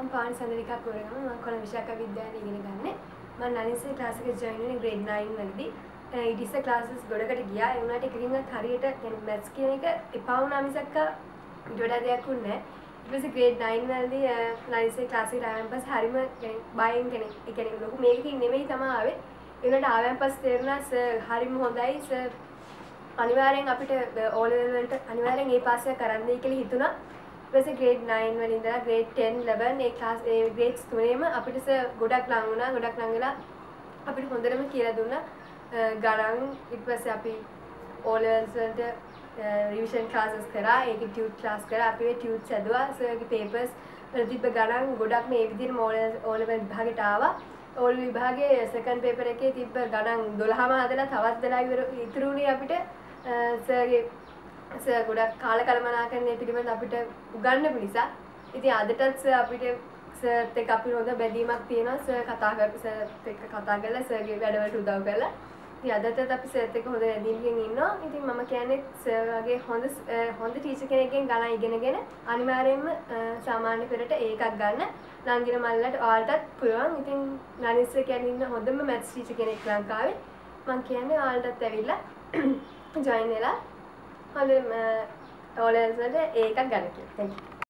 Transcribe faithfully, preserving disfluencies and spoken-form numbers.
මම පාන් සඳරිකා කරගම මම කොළඹ විශාඛ විද්‍යාලයේ ඉගෙන ගන්න. මම නනින්සේ ක්ලාස් එකට ජොයින් වුණේ grade nine වලදී. ඊට ඉස්සෙල්ලා ක්ලාසස් ගොඩකට ගියා. ඒ වුණාට එකකින්වත් හරියට يعني මැත්ස් කියන එක එපා වුණා මිසක් ඊට වඩා දෙයක් වුණේ නැහැ. ඊට පස්සේ grade nine වලදී නනින්සේ ක්ලාස් එකට ආවන් පස්සේ හරිම يعني බයෙන් කෙනෙක් ඒ කියන්නේ ලොකු මේකකින් නෙමෙයි තමයි ආවේ. ඒ වුණාට ආවන් පස්සේ තේරුණා සර් හරිම හොඳයි සර් අනිවාර්යෙන් අපිට O level වලට අනිවාර්යෙන් ඒ පාස් එක කරන්න දෙයි කියලා හිතුණා. ඊට පස්සේ grade nine වලින් ඉඳලා grade ten eleven ඒ ක්ලාස් ඒ grades තුනේම අපිට සර් ගොඩක් ලඟ වුණා. ගොඩක් ලඟ වෙලා අපිට හොඳටම කියලා දුන්නා. ගණන් ඊට පස්සේ අපි O levels වලට revision classes කරා. ඒකේ tute class කරා. අපි ඒ tute සැදුවා. සර්ගේ papers වල තිබ්බ ගණන් ගොඩක් මේ විදිහටම O level විභාගෙට ආවා. O level විභාගයේ second paper එකේ තිබ්බ ගණන් twelve ම හදලා තවත් වෙලා ඉතුරු වුණේ අපිට සර්ගේ සර් ගොඩක් කාල කළමනාකරණය පිළිබඳ අපිට උගන්වපු නිසා ඉතින් අදටත් සර් අපිට සර්ත් එක්ක අපිට හොඳ බැඳීමක් තියෙනවා. සර් කතා කරපු සර්ත් එක්ක කතා කරලා සර්ගේ වැඩවලට උදව් කරලා ඉතින් අදටත් අපි සර්ත් එක්ක හොඳ බැඳීමකින් ඉන්නවා. ඉතින් මම කියන්නේ සර් වගේ හොඳ හොඳ ටීචර් කෙනෙක්ගෙන් ගණන් ඉගෙනගෙන අනිවාර්යයෙන්ම සාමාන්‍ය පෙරට ඒකක් ගන්න නංගින මල්ලට ඔයාලටත් පුළුවන්. ඉතින් නනිස් කියන්නේ ඉන්න හොඳම මැත්ස් ටීචර් කෙනෙක් ලංකාවේ. මම කියන්නේ ඔයාලටත් ඇවිල්ලා join වෙලා හොඳ O levels වලට ඒකක් ගන්න කියලා. Thank you.